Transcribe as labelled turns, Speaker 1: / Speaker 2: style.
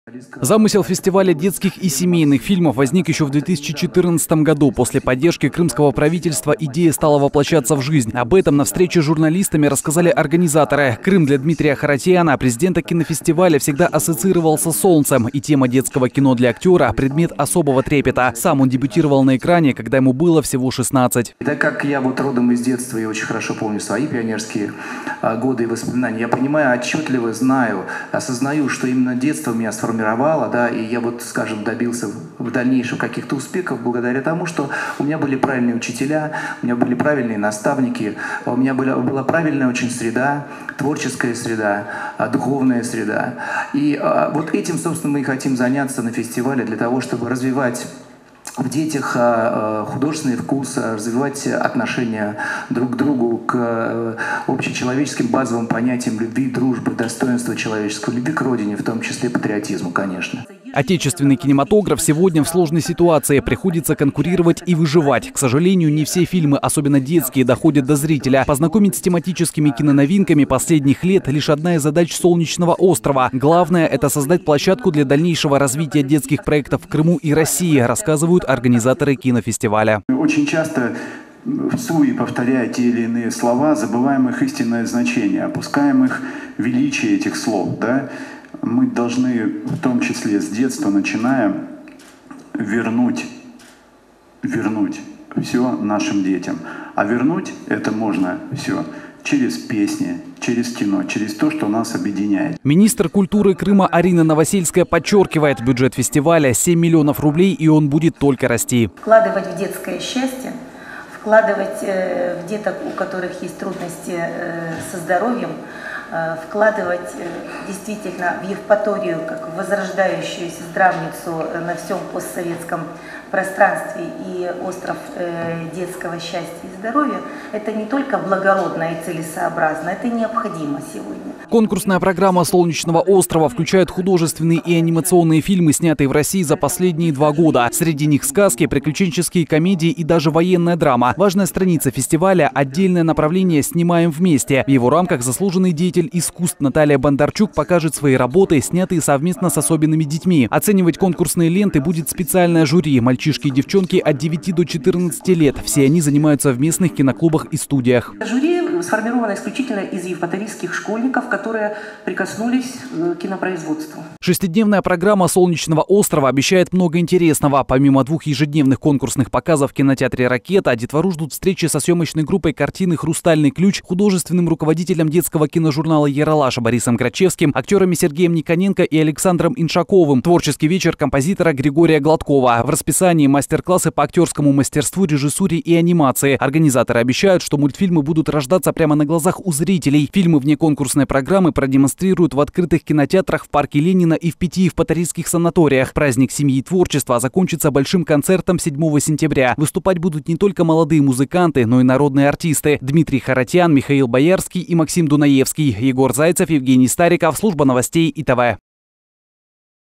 Speaker 1: Замысел фестиваля детских и семейных фильмов возник еще в 2014 году. После поддержки крымского правительства идея стала воплощаться в жизнь. Об этом на встрече с журналистами рассказали организаторы. Крым для Дмитрия Харатьяна, президента кинофестиваля, всегда ассоциировался с солнцем. И тема детского кино для актера – предмет особого трепета. Сам он дебютировал на экране, когда ему было всего 16.
Speaker 2: Так как я родом из детства и очень хорошо помню свои пионерские годы и воспоминания, я понимаю, отчетливо знаю, осознаю, что именно детство меня сформировало, и я скажем, добился в дальнейшем каких-то успехов благодаря тому, что у меня были правильные учителя, у меня были правильные наставники, у меня была правильная очень среда, творческая среда, духовная среда. И этим, собственно, мы и хотим заняться на фестивале для того, чтобы развивать в детях художественный вкус, развивать отношения друг к другу, к общечеловеческим базовым понятиям любви, дружбы, достоинства человеческого, любви к родине, в том числе патриотизму, конечно.
Speaker 1: Отечественный кинематограф сегодня в сложной ситуации. Приходится конкурировать и выживать. К сожалению, не все фильмы, особенно детские, доходят до зрителя. Познакомить с тематическими киноновинками последних лет – лишь одна из задач «Солнечного острова». Главное – это создать площадку для дальнейшего развития детских проектов в Крыму и России, рассказывают организаторы кинофестиваля.
Speaker 3: Очень часто всуе повторяя те или иные слова, забываем их истинное значение, опускаем их величие этих слов. Мы должны, в том числе с детства начиная, вернуть все нашим детям. А вернуть это можно все через песни, через кино, через то, что нас объединяет.
Speaker 1: Министр культуры Крыма Арина Новосельская подчеркивает, бюджет фестиваля 7 миллионов рублей, и он будет только расти.
Speaker 4: Вкладывать в детское счастье, вкладывать в деток, у которых есть трудности со здоровьем, вкладывать действительно в Евпаторию, как в возрождающуюся здравницу на всем постсоветском пространстве и остров детского счастья и здоровья, это не только благородно и целесообразно, это необходимо сегодня.
Speaker 1: Конкурсная программа «Солнечного острова» включает художественные и анимационные фильмы, снятые в России за последние 2 года. Среди них сказки, приключенческие комедии и даже военная драма. Важная страница фестиваля – отдельное направление «Снимаем вместе». В его рамках заслуженный деятель искусств Наталья Бондарчук покажет свои работы, снятые совместно с особенными детьми. Оценивать конкурсные ленты будет специальное жюри – мальчишки и девчонки от 9 до 14 лет. Все они занимаются в местных киноклубах и студиях.
Speaker 5: Жюри сформировано исключительно из евпаторийских школьников, которые прикоснулись к кинопроизводству.
Speaker 1: 6-дневная программа «Солнечного острова» обещает много интересного. Помимо 2 ежедневных конкурсных показов в кинотеатре «Ракета», детвору ждут встречи со съемочной группой картины «Хрустальный ключ», художественным руководителем детского киножурнала «Ералаш» Борисом Грачевским, актерами Сергеем Никоненко и Александром Иншаковым, творческий вечер композитора Григория Гладкова. В расписании мастер-классы по актерскому мастерству, режиссуре и анимации. Организаторы обещают, что мультфильмы будут рождаться прямо на глазах у зрителей. Фильмы вне конкурсной программы продемонстрируют в открытых кинотеатрах в парке Ленина и в 5 евпаторийских санаториях. Праздник семьи и творчества закончится большим концертом 7 сентября. Выступать будут не только молодые музыканты, но и народные артисты. Дмитрий Харатьян, Михаил Боярский и Максим Дунаевский. Егор Зайцев, Евгений Стариков. Служба новостей ИТВ.